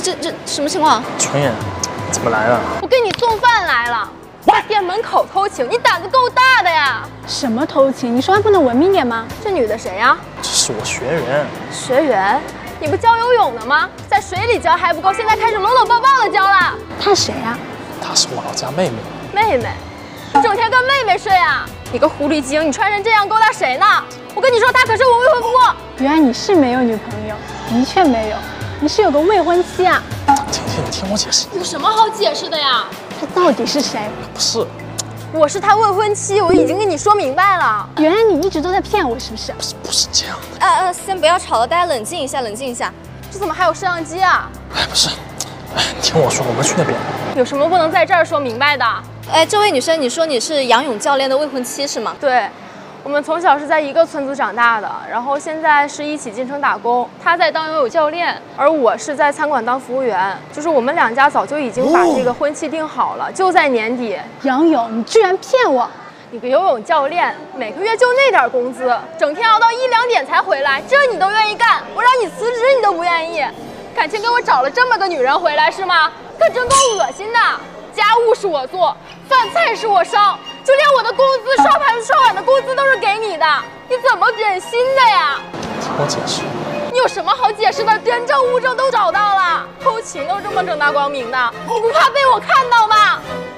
这什么情况？ 纯妍，怎么来了？ 我给你送饭来了。在店门口偷情，你胆子够大的呀！ 什么偷情？你说话不能文明点吗？ 这女的谁呀？ 这是我学员。 学员？你不教游泳的吗？在水里教还不够，现在开始搂搂抱抱的教了。 她谁呀？ 她是我老家妹妹。 妹妹？整天跟妹妹睡啊？你个狐狸精，你穿成这样勾搭谁呢？我跟你说，她可是我未婚夫。 原来你是没有女朋友，的确没有，你是有个未婚妻啊。 婷婷，你听我解释。 有什么好解释的呀？ 她到底是谁？ 不是， 我是她未婚妻，我已经跟你说明白了。 原来你一直都在骗我，是不是？ 不是这样的。 先不要吵了，大家冷静一下，冷静一下。 这怎么还有摄像机啊？ 哎，不是，哎，你听我说，我们去那边。 有什么不能在这儿说明白的？ 哎，这位女生，你说你是杨勇教练的未婚妻是吗？ 对。我们从小是在一个村子长大的，然后现在是一起进城打工。他在当游泳教练，而我是在餐馆当服务员。就是我们两家早就已经把这个婚期定好了，就在年底。 杨勇，你居然骗我！ 你个游泳教练，每个月就那点工资，整天熬到1、2点才回来，这你都愿意干？我让你辞职你都不愿意，感情给我找了这么个女人回来是吗？可真够恶心的！家务是我做，饭菜是我烧。就连我的工资、刷盘子、刷碗的工资都是给你的，你怎么忍心的呀？ 听我解释。 你有什么好解释的？人证物证都找到了，偷情都这么正大光明的，你不怕被我看到吗？